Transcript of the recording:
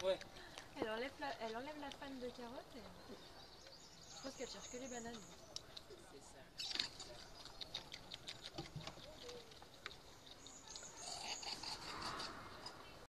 Ouais. Elle enlève la fan de carotte et je pense qu'elle cherche que les bananes.